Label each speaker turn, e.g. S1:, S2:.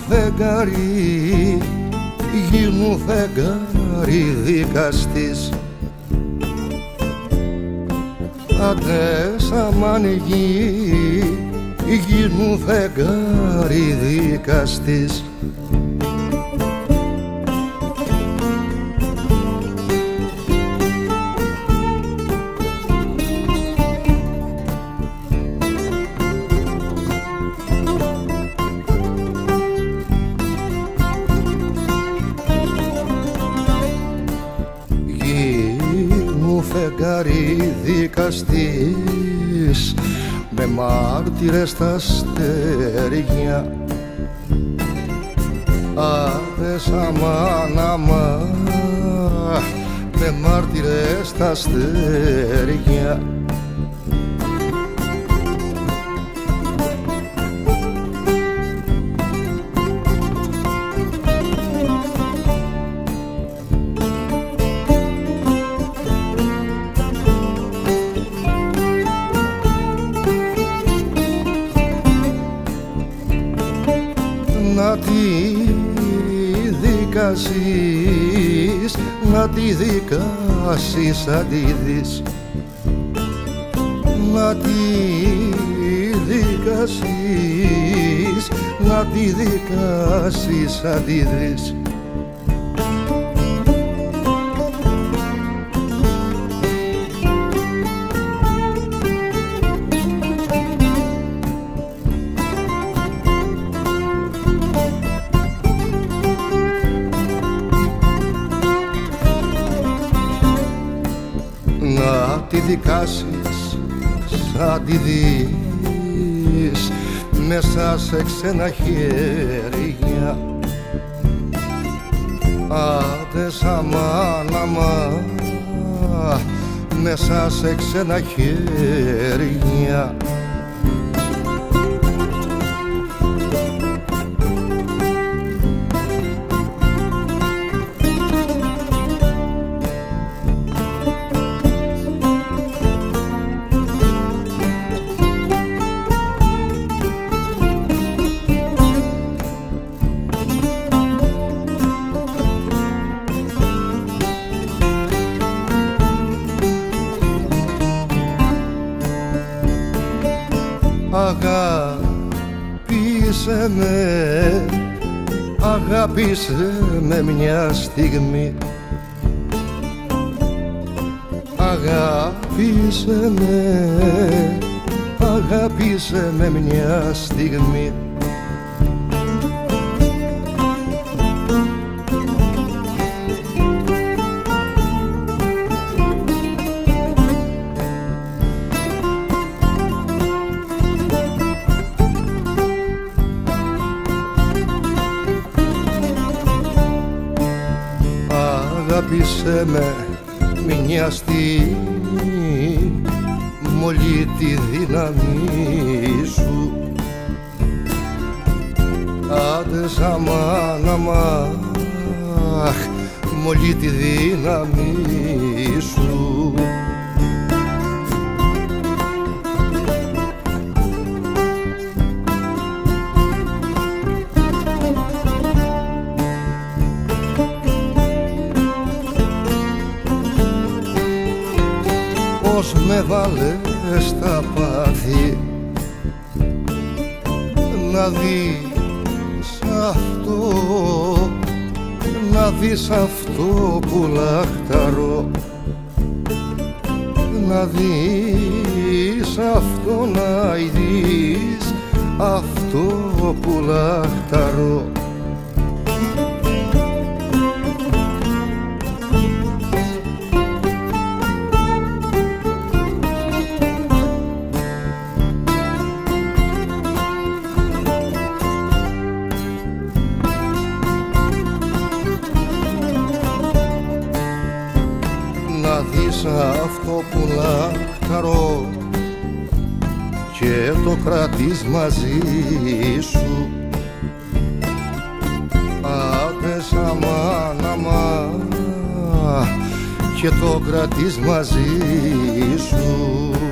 S1: φεγγάρι, γίνου φεγγάρι δικαστής. Άντε σαμάν γίνου φεγγάρι δικαστής. Φεγγάρι δικαστής με μάρτυρες στα αστέρια. Άδες αμάν αμάν με μάρτυρες στα αστέρια. Να τη δικάσεις, να τη δικάσεις αν τη δεις. Να τη δικάσεις, να τη δικάσεις αν τη δεις. Να τη δικάσεις σαν τη δεις μέσα σε ξένα χέρια. Άντες αμάν αμάν μέσα σε ξένα χέρια. Αγάπησε με, αγάπησε με μια στιγμή. Αγάπησε με, αγάπησε με μια στιγμή. Αγάπησε με μια στιγμή μ' όλη τη δύναμη σου. Άντες αμάν αμάν μ' όλη τη δύναμη σου. Πώς με βάλες στα πάθη να δεις αυτό, να δεις αυτό που λαχταρώ. Να δεις αυτό, να δεις αυτό που λαχταρώ. Να δεις αυτό που λαχταρώ και το κρατείς μαζί σου. Άντες αμάν αμάν και το κρατείς μαζί σου.